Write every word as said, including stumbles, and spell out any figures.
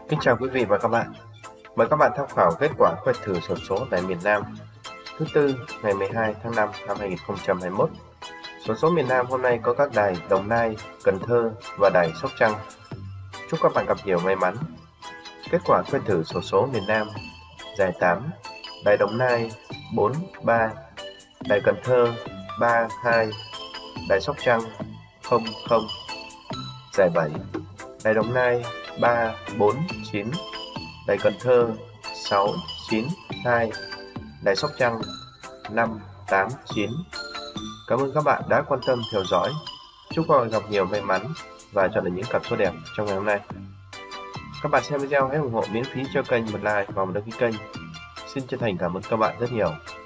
Kính chào quý vị và các bạn. Mời các bạn tham khảo kết quả quét thử xổ số tại miền Nam thứ tư ngày mười hai tháng năm năm hai nghìn không trăm hai mươi mốt. Xổ số miền Nam hôm nay có các đài Đồng Nai, Cần Thơ và đài Sóc Trăng. Chúc các bạn gặp nhiều may mắn. Kết quả quét thử xổ số miền Nam: giải tám, đài Đồng Nai bốn ba, đài Cần Thơ ba hai, đài Sóc Trăng không không, giải bảy, đài Đồng Nai ba bốn chín, đài Cần Thơ sáu chín hai, đài Sóc Trăng năm tám chín. Cảm ơn các bạn đã quan tâm theo dõi. Chúc các bạn gặp nhiều may mắn và chọn được những cặp số đẹp trong ngày hôm nay. Các bạn xem video hãy ủng hộ miễn phí cho kênh một like và một đăng ký kênh. Xin chân thành cảm ơn các bạn rất nhiều.